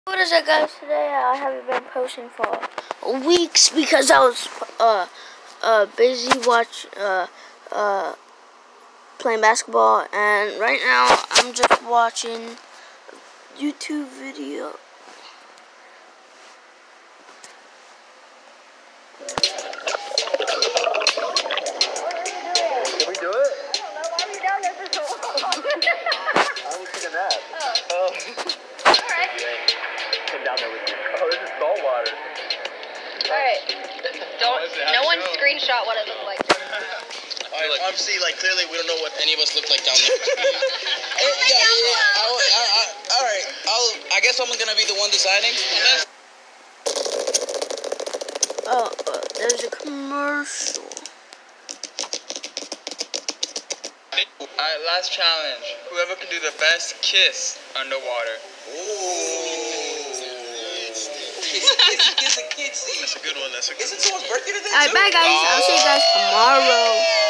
What is it, guys? Today I haven't been posting for weeks because I was busy playing basketball, and right now I'm just watching YouTube video. Can we do it? I don't know. Why are we down there for so long? I was taking a nap. Oh. Alright. Came down there with you. Oh, this is salt water. Alright. No one screenshot what it looked like. Obviously, clearly we don't know what any of us look like down there. Alright, I guess I'm gonna be the one deciding. There's a commercial. Alright, last challenge. Whoever can do the best kiss underwater. Kissy. That's a good one. Isn't someone's birthday today? Alright, bye guys. I'll see you guys tomorrow.